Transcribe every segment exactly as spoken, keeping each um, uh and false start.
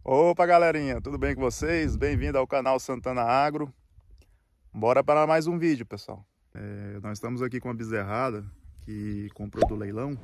Opa, galerinha, tudo bem com vocês? Bem-vindo ao canal Santana Agro. Bora para mais um vídeo, pessoal. É, nós estamos aqui com uma bezerrada que comprou do leilão.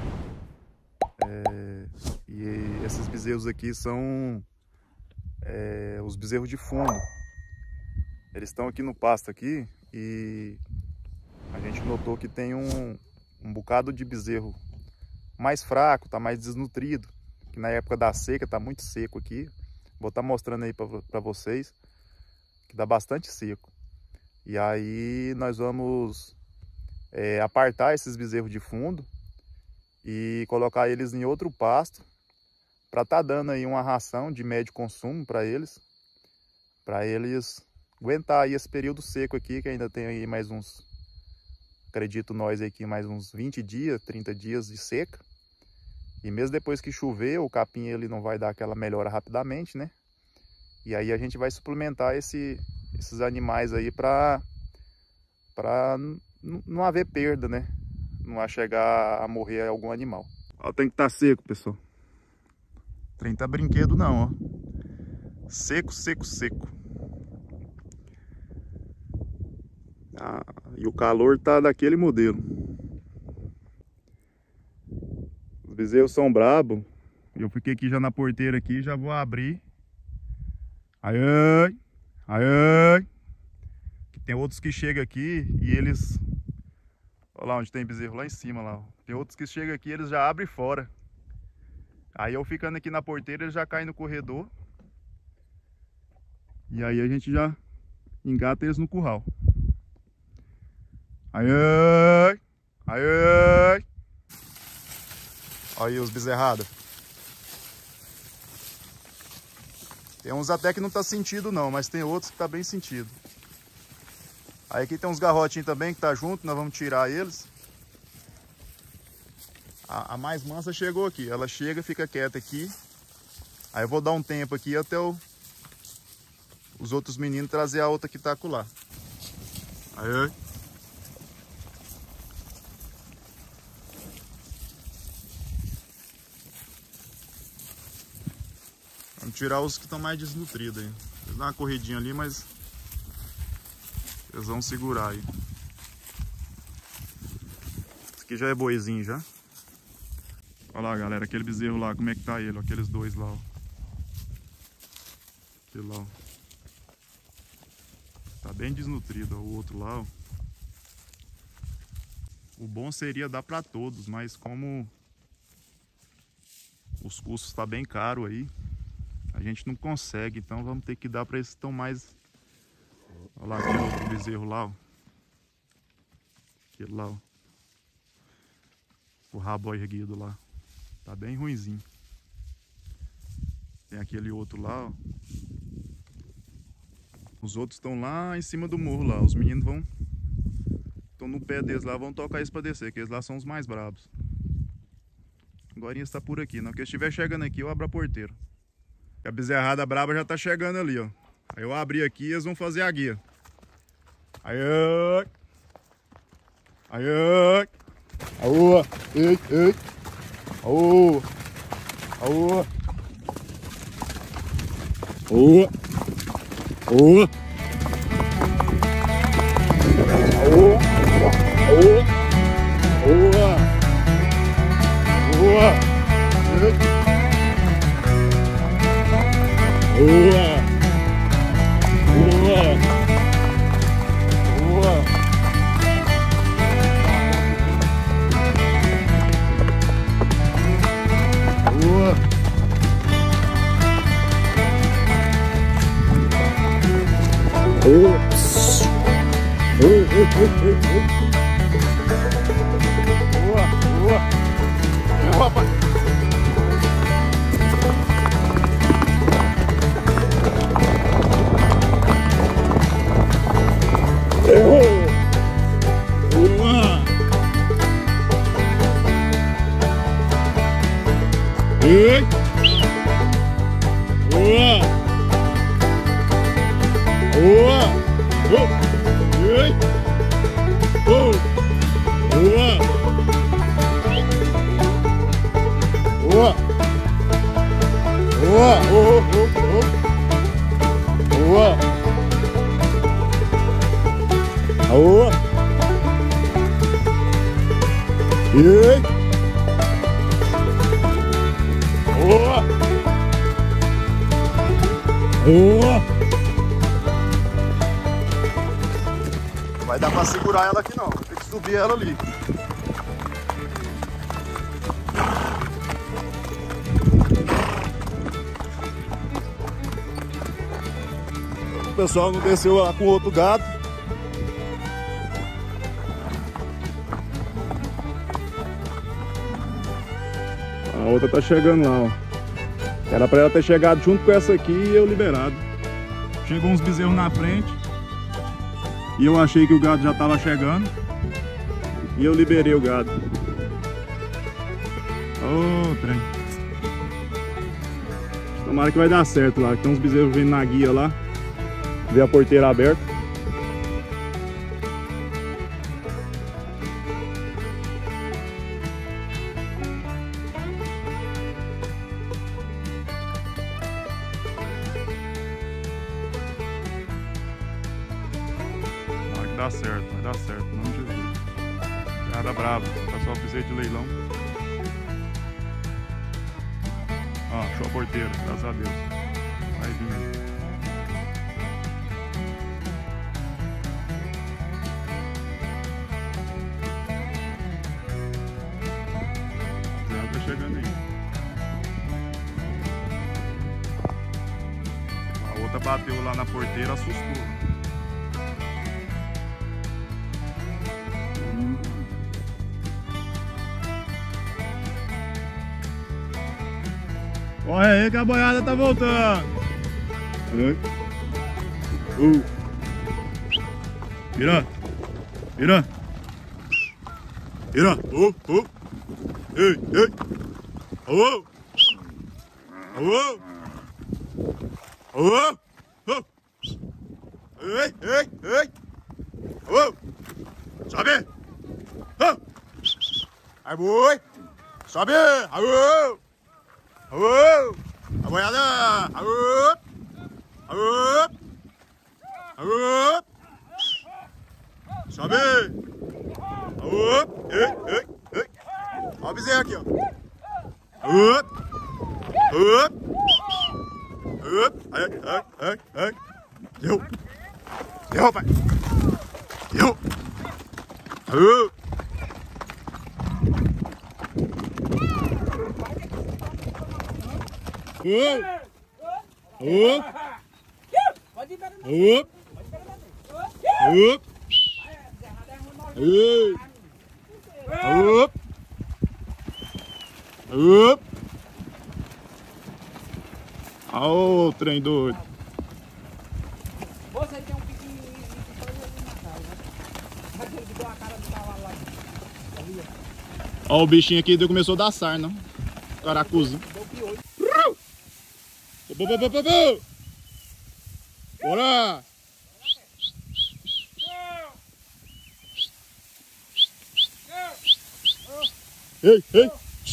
É, e esses bezerros aqui são é, os bezerros de fundo. Eles estão aqui no pasto aqui e a gente notou que tem um, um bocado de bezerro mais fraco, tá mais desnutrido. Que na época da seca tá muito seco aqui. Vou estar mostrando aí para vocês que dá bastante seco. E aí nós vamos é, apartar esses bezerros de fundo e colocar eles em outro pasto para estar tá dando aí uma ração de médio consumo para eles, para eles aguentar aí esse período seco aqui, que ainda tem aí mais uns, acredito nós aqui, mais uns vinte dias, trinta dias de seca. E mesmo depois que chover, o capim ele não vai dar aquela melhora rapidamente, né? E aí a gente vai suplementar esse, esses animais aí para para não haver perda, né? Não vai chegar a morrer algum animal. Ó, tem que estar seco, pessoal. O trem tá brinquedo não, ó. Seco, seco, seco. Ah, e o calor tá daquele modelo. Os bezerros são brabos. Eu fiquei aqui já na porteira aqui, já vou abrir. Ai, ai, ai, ai. Tem outros que chegam aqui e eles... Olha lá onde tem bezerro, lá em cima lá. Tem outros que chegam aqui e eles já abrem fora. Aí eu ficando aqui na porteira, eles já caem no corredor. E aí a gente já engata eles no curral. Ai, ai, ai, ai. Olha aí os bezerrados. Tem uns até que não tá sentido não, mas tem outros que tá bem sentido. Aí aqui tem uns garrotinhos também que tá junto, nós vamos tirar eles. A, a mais mansa chegou aqui, ela chega, fica quieta aqui. Aí eu vou dar um tempo aqui até o, os outros meninos trazer a outra que tá lá. Aí. Vamos tirar os que estão mais desnutridos aí. Eles dão uma corridinha ali, mas eles vão segurar aí. Esse aqui já é boizinho já. Olha lá, galera, aquele bezerro lá, como é que tá ele, ó, aqueles dois lá, ó. Aquele lá, ó. Tá bem desnutrido, ó, o outro lá, ó. O bom seria dar para todos, mas como os custos tá bem caro aí, a gente não consegue, então vamos ter que dar para esses que estão mais... Olha lá aquele outro bezerro lá, ó. Aquele lá, ó. O rabo erguido lá. Tá bem ruinzinho. Tem aquele outro lá, ó. Os outros estão lá em cima do morro lá. Os meninos vão... Estão no pé deles lá, vão tocar eles para descer, que eles lá são os mais bravos. Agora está por aqui, não? Porque se estiver chegando aqui, eu abro a porteira. A bezerrada braba já tá chegando ali, ó. Aí eu abri aqui e eles vão fazer a guia. Aí, aí, aí. Aô, ei, ei. Aô, aô. Aô, aô. Aô, aô. Aô, aô. Boa! Boa! Boa! Boa! Ops! Boa! Boa! Opa! Ei! Boa! Boa! Ei! Boa! Boa! Oh, oh, oh. Boa! Boa! E boa! Boa! Não vai dar pra segurar ela aqui não, tem que subir ela ali. O pessoal não desceu lá com outro gado. A outra tá chegando lá, ó. Era pra ela ter chegado junto com essa aqui e eu liberado. Chegou uns bezerros na frente. E eu achei que o gado já tava chegando. E eu liberei o gado. Ô, trem. Tomara que vai dar certo lá. Tem uns bezerros vindo na guia lá. Ver a porteira aberta. Vai dar certo, vai dar certo, em nome de Jesus. Piada brava, pessoal, bezerro de leilão. Ó, achou a porteira, graças a Deus. Vai vir aí. Tá chegando aí. A outra bateu lá na porteira, assustou. Corre aí que a boiada tá voltando. Uh. Vira. Vira. Vira. Uh, uh. Ei, ei. Alô. Alô. Alô. Ei, ei, ei. Alô. Sobe. Ai, boi. Sobe. Alô. Alô. A boiada. Alô. Alô. Alô. Sobe. Alô. Ei, ei, ei. Ó o bezerro aqui, ó. Up, up, up. Ai, ai, ai, ai. Deu. Deu, rapaz. Deu. Up. Up. Up. Up. Up. Up. Up. Ó, o trem doido. Você tem um pequenininho que pode ir na casa, né? Aquele que deu a cara do cavalo lá. Ó, o bichinho aqui começou a dar sarna. Caracuzo. Deu piolho. Bora! Ei, ei!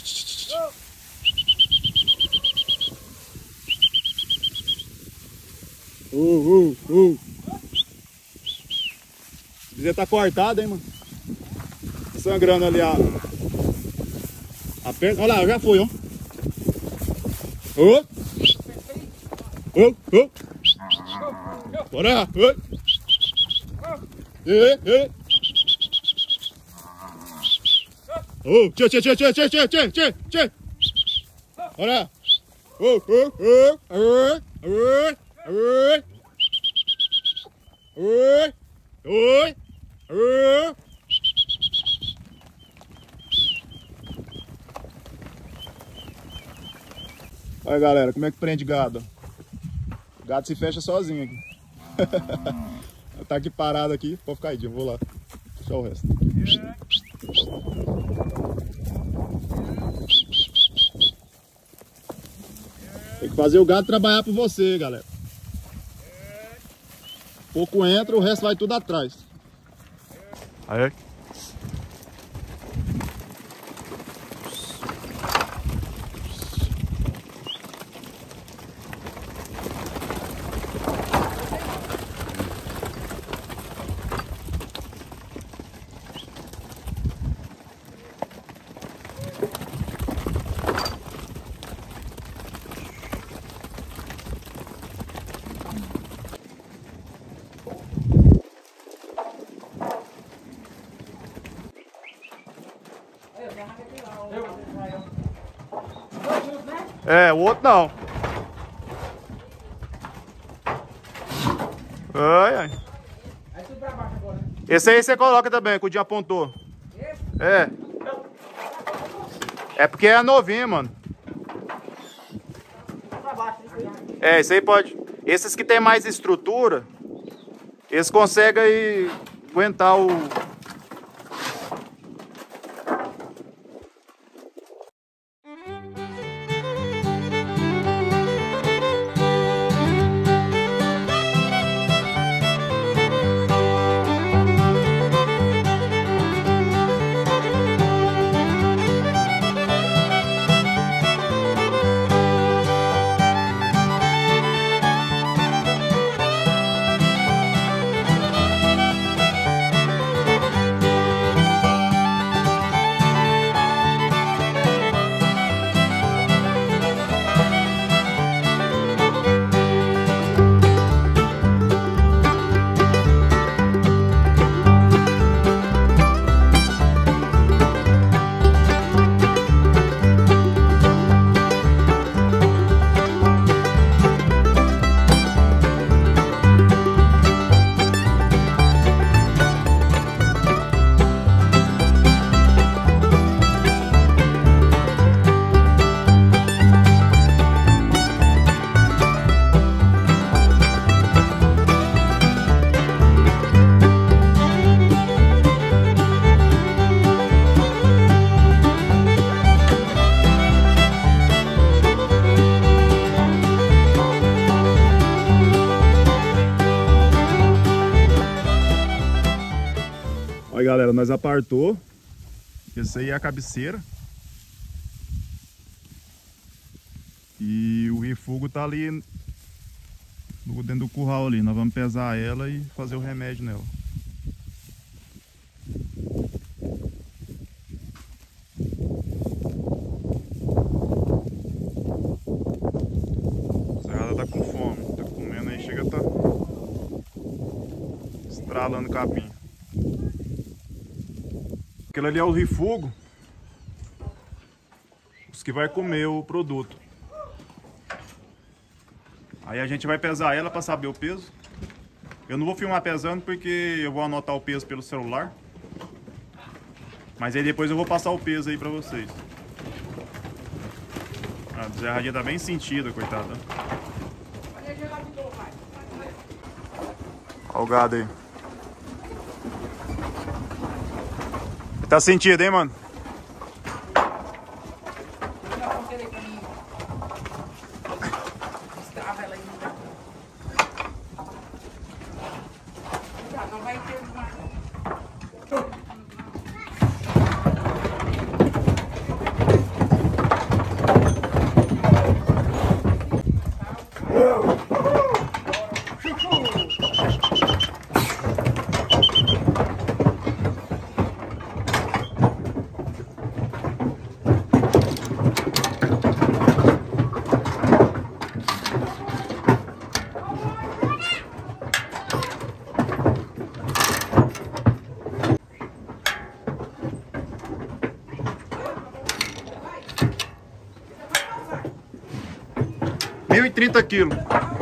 Uh, uh, uh. O bezerro tá cortado, hein, mano? Sangrando ali a... a perna. Olha lá, já foi, ó. Oh. Oh, oh. Bora! Oi! Ei, ei! Oh, tchê, tchê, tchê, tchê, tchê, tchê, tchê, tchê, tchê! Bora! Oh, oh, oh! Oi! Oi! Oi! Oi! Oi! Oi! Olha, galera, como é que prende gado? O gado se fecha sozinho aqui. Tá aqui parado aqui, pode ficar aí, eu vou lá. Só o resto. Tem que fazer o gado trabalhar por você, galera. Pouco entra, o resto vai tudo atrás. Aí. É, o outro não. Ai, ai. Aí tudo pra baixo agora. Esse aí você coloca também, que o dia apontou. Esse? É. É porque é novinho, mano. Pra baixo, isso aí. É, esse aí pode. Esses que tem mais estrutura, eles conseguem aí aguentar o... Olha, galera, nós apartou. Esse aí é a cabeceira. E o refúgio tá ali no- dentro do curral ali. Nós vamos pesar ela e fazer o remédio nela. Ela tá com fome, tá comendo aí, chega a tá estralando capim. Aquele ali é o refúgio, os que vai comer o produto. Aí a gente vai pesar ela para saber o peso. Eu não vou filmar pesando porque eu vou anotar o peso pelo celular. Mas aí depois eu vou passar o peso aí para vocês. A bezerradinha tá bem sentida, coitada. Olha o gado aí. Tá sentido, hein, mano? Destrava ela aí. Não vai ter mais. mil e trinta quilos.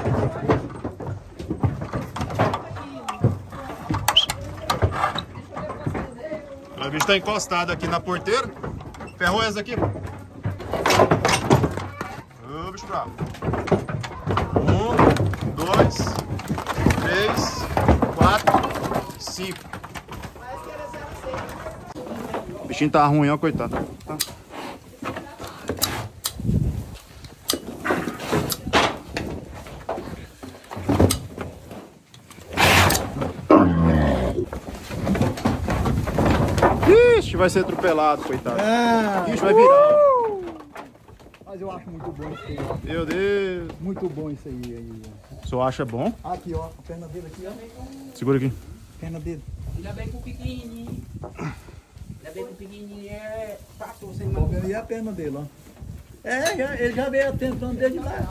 O bicho tá encostado aqui na porteira. Ferrou essa aqui. Ô, bicho bravo. Um, dois, três, quatro, cinco. O bichinho tá ruim, ó, coitado. Tá. Ixi, vai ser atropelado, coitado. Ah, Ixi, vai virar. mas eu acho muito bom isso aí. Meu Deus. Muito bom isso aí. aí. O senhor acha bom? Aqui, ó. A perna dele aqui, ó. Segura aqui. A perna dele. Ainda bem que o pequenininho. Ainda bem que o pequenininho é passou sem mão. E a perna dele, ó. É, já, ele já veio tentando desde lá.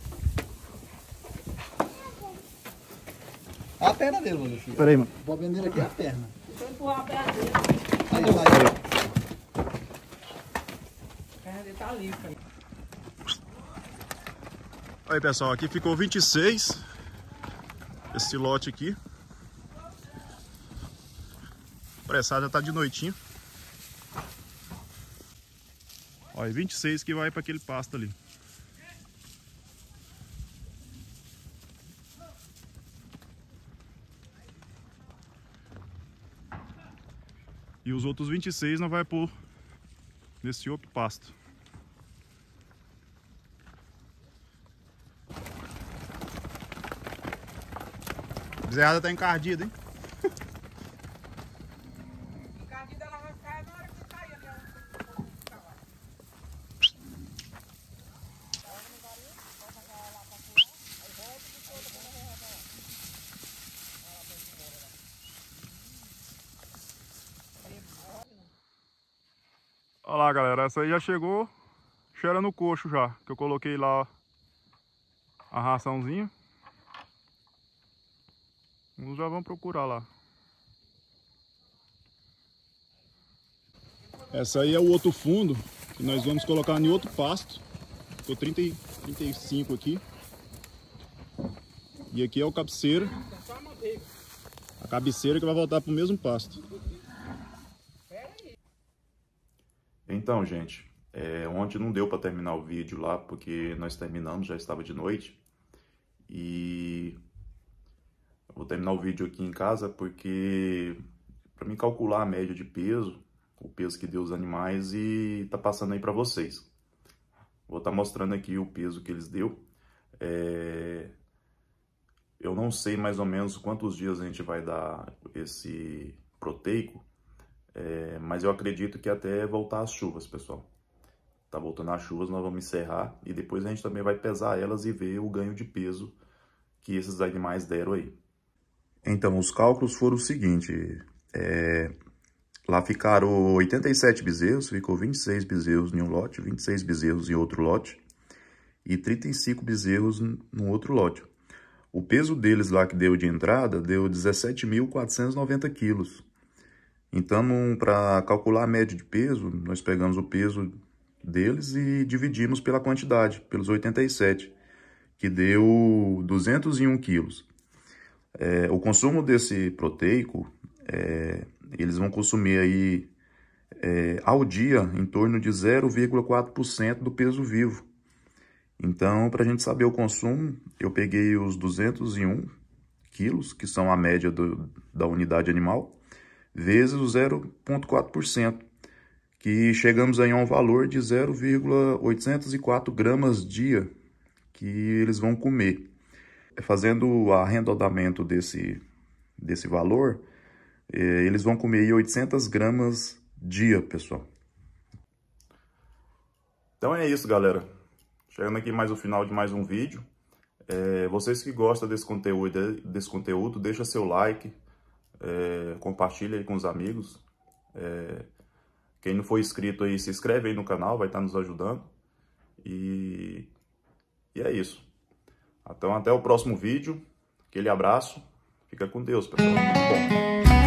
A perna dele, mano. Pera aí, mano. Vou vender aqui a perna. Deixa eu empurrar a perna dele. Aí, Pera vai. aí. A perna dele tá limpa aí. Aí, pessoal, aqui ficou vinte e seis. Esse lote aqui. O pressado já tá de noitinho. Olha, vinte e seis que vai para aquele pasto ali. E os outros vinte e seis não vai pôr nesse outro pasto. A bezerrada tá encardida, hein? Encardida ela vai cair na hora que cair ali. Olha lá, galera, essa aí já chegou cheirando o coxo já, que eu coloquei lá a raçãozinha. Uns já vão procurar lá. Essa aí é o outro fundo que nós vamos colocar em outro pasto. Ficou trinta, trinta e cinco aqui. E aqui é o cabeceira. A cabeceira que vai voltar para o mesmo pasto. Então, gente, é, ontem não deu para terminar o vídeo lá, porque nós terminamos, já estava de noite. E eu vou terminar o vídeo aqui em casa, porque para mim calcular a média de peso, o peso que deu os animais, e tá passando aí para vocês. Vou estar tá mostrando aqui o peso que eles deu. É... Eu não sei mais ou menos quantos dias a gente vai dar esse proteico, é... mas eu acredito que até voltar as chuvas, pessoal. Tá voltando as chuvas, nós vamos encerrar e depois a gente também vai pesar elas e ver o ganho de peso que esses animais deram aí. Então, os cálculos foram o seguinte, é... lá ficaram oitenta e sete bezerros, ficou vinte e seis bezerros em um lote, vinte e seis bezerros em outro lote e trinta e cinco bezerros no outro lote. O peso deles lá que deu de entrada deu dezessete mil quatrocentos e noventa quilos. Então, para calcular a média de peso, nós pegamos o peso deles e dividimos pela quantidade, pelos oitenta e sete, que deu duzentos e um quilos. É, o consumo desse proteico, é, eles vão consumir aí é, ao dia em torno de zero vírgula quatro por cento do peso vivo. Então, para a gente saber o consumo, eu peguei os duzentos e um quilos, que são a média do, da unidade animal, vezes o zero vírgula quatro por cento, que chegamos aí a um valor de zero vírgula oitocentos e quatro gramas dia que eles vão comer. Fazendo o arredondamento desse, desse valor, eh, eles vão comer aí oitocentas gramas dia, pessoal. Então é isso, galera. Chegando aqui mais o final de mais um vídeo. É, vocês que gostam desse conteúdo, desse conteúdo, deixa seu like, é, compartilha aí com os amigos. É, quem não for inscrito aí, se inscreve aí no canal, vai estar nos ajudando. E, e é isso. Então até o próximo vídeo. Aquele abraço. Fica com Deus, pessoal. Tudo bom.